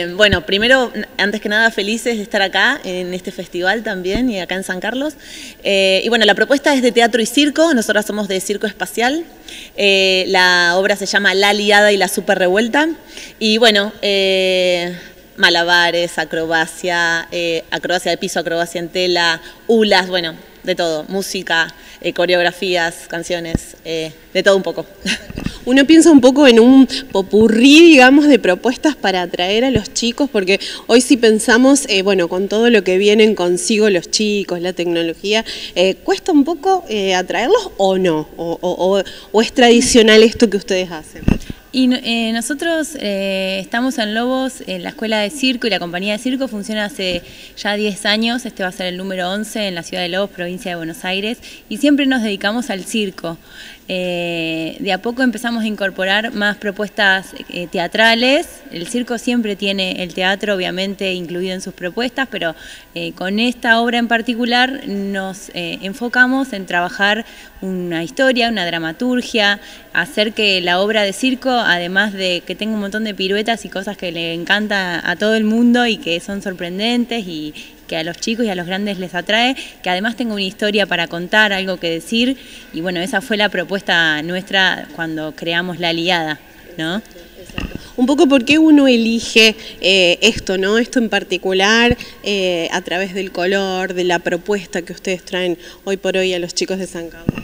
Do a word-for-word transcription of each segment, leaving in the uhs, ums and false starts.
Bueno, primero, antes que nada, felices de estar acá en este festival también y acá en San Carlos. Eh, y bueno, la propuesta es de teatro y circo, nosotras somos de Circo Espacial. Eh, la obra se llama La Liada y la Super Revuelta. Y bueno, eh, malabares, acrobacia, eh, acrobacia de piso, acrobacia en tela, hulas, bueno, de todo, música, eh, coreografías, canciones, eh, de todo un poco. Uno piensa un poco en un popurrí, digamos, de propuestas para atraer a los chicos, porque hoy si pensamos, eh, bueno, con todo lo que vienen consigo los chicos, la tecnología, eh, ¿cuesta un poco eh, atraerlos o no? O, o, o es tradicional esto que ustedes hacen? Y eh, nosotros eh, estamos en Lobos, en la Escuela de Circo, y la compañía de circo funciona hace ya diez años, este va a ser el número once en la ciudad de Lobos, provincia de Buenos Aires, y siempre nos dedicamos al circo. Eh, de a poco empezamos a incorporar más propuestas eh, teatrales. El circo siempre tiene el teatro obviamente incluido en sus propuestas, pero eh, con esta obra en particular nos eh, enfocamos en trabajar una historia, una dramaturgia, hacer que la obra de circo, además de que tenga un montón de piruetas y cosas que le encanta a todo el mundo y que son sorprendentes y que a los chicos y a los grandes les atrae, que además tenga una historia para contar, algo que decir, y bueno, esa fue la propuesta nuestra cuando creamos La Liada, ¿no? Un poco por qué uno elige eh, esto, ¿no? Esto en particular, eh, a través del color, de la propuesta que ustedes traen hoy por hoy a los chicos de San Carlos.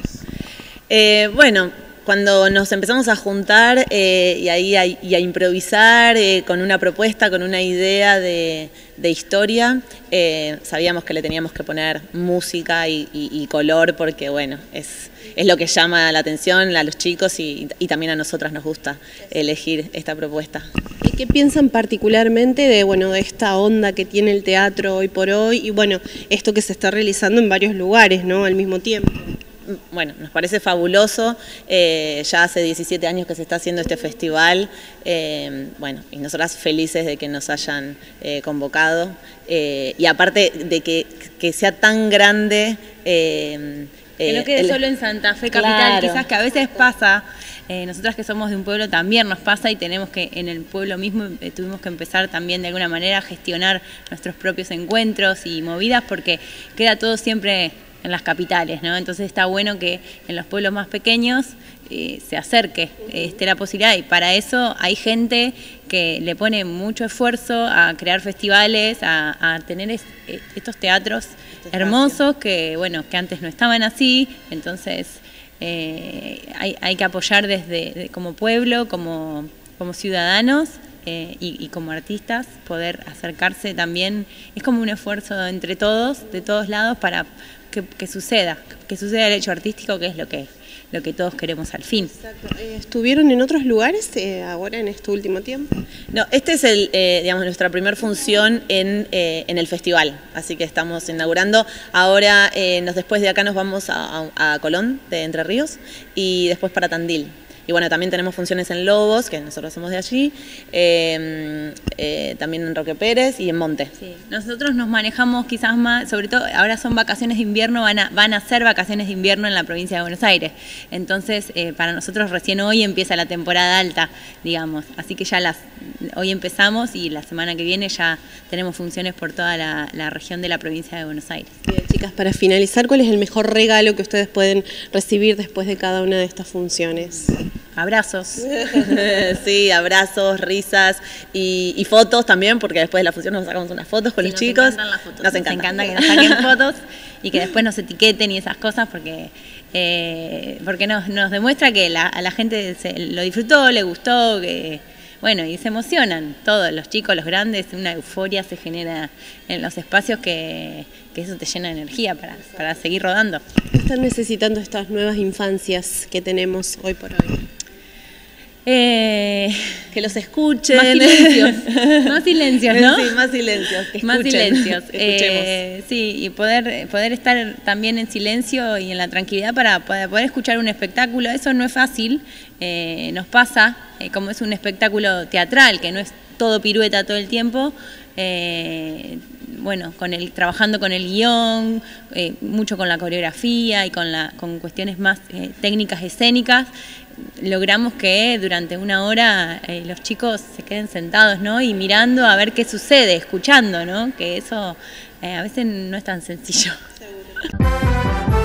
Eh, bueno, cuando nos empezamos a juntar eh, y, ahí a, y a improvisar eh, con una propuesta, con una idea de, de historia, eh, sabíamos que le teníamos que poner música y, y, y color porque bueno, es, es lo que llama la atención a los chicos y, y también a nosotras nos gusta elegir esta propuesta. ¿Y qué piensan particularmente de, bueno, de esta onda que tiene el teatro hoy por hoy y bueno, esto que se está realizando en varios lugares, ¿no? Al mismo tiempo? Bueno, nos parece fabuloso, eh, ya hace diecisiete años que se está haciendo este festival, eh, bueno, y nosotras felices de que nos hayan eh, convocado, eh, y aparte de que, que sea tan grande... Eh, que no quede el, solo en Santa Fe capital, claro. Quizás que a veces pasa, eh, nosotras que somos de un pueblo también nos pasa y tenemos que en el pueblo mismo eh, tuvimos que empezar también de alguna manera a gestionar nuestros propios encuentros y movidas porque queda todo siempre en las capitales, ¿no? Entonces está bueno que en los pueblos más pequeños eh, se acerque, eh, esté la posibilidad, y para eso hay gente que le pone mucho esfuerzo a crear festivales, a, a tener es, estos teatros hermosos que, bueno, que antes no estaban así, entonces eh, hay, hay que apoyar desde de, como pueblo, como, como ciudadanos, Eh, y, y como artistas poder acercarse también, es como un esfuerzo entre todos, de todos lados, para que, que suceda, que suceda el hecho artístico, que es lo que, lo que todos queremos al fin. Exacto. ¿Estuvieron en otros lugares eh, ahora en este último tiempo? No, este es el, eh, digamos, nuestra primera función en, eh, en el festival, así que estamos inaugurando. Ahora, eh, nos, después de acá nos vamos a, a, a Colón, de Entre Ríos, y después para Tandil. Y bueno, también tenemos funciones en Lobos, que nosotros somos de allí, eh, eh, también en Roque Pérez y en Monte. Sí. Nosotros nos manejamos quizás más, sobre todo ahora son vacaciones de invierno, van a, van a ser vacaciones de invierno en la provincia de Buenos Aires. Entonces, eh, para nosotros recién hoy empieza la temporada alta, digamos. Así que ya las hoy empezamos y la semana que viene ya tenemos funciones por toda la, la región de la provincia de Buenos Aires. Bien, chicas, para finalizar, ¿cuál es el mejor regalo que ustedes pueden recibir después de cada una de estas funciones? Abrazos. Sí, abrazos, risas y, y fotos también, porque después de la función nos sacamos unas fotos con sí, los nos chicos. Encantan las fotos. Nos, nos encanta. encanta que nos saquen fotos y que después nos etiqueten y esas cosas, porque eh, porque nos, nos demuestra que la, a la gente se, lo disfrutó, le gustó, que bueno, y se emocionan todos, los chicos, los grandes, una euforia se genera en los espacios que, que eso te llena de energía para, para seguir rodando. ¿Qué están necesitando estas nuevas infancias que tenemos hoy por hoy? Eh, que los escuchen. Más silencios, más silencios, ¿no? Sí, más silencios. Que más silencios. Escuchemos. Eh, sí, y poder, poder estar también en silencio y en la tranquilidad para poder, poder escuchar un espectáculo. Eso no es fácil, eh, nos pasa, eh, como es un espectáculo teatral, que no es todo pirueta todo el tiempo. Eh, bueno, con el, trabajando con el guión, eh, mucho con la coreografía y con, la, con cuestiones más eh, técnicas escénicas, logramos que durante una hora eh, los chicos se queden sentados, ¿no? Y mirando a ver qué sucede, escuchando, ¿no? Que eso eh, a veces no es tan sencillo. Seguro.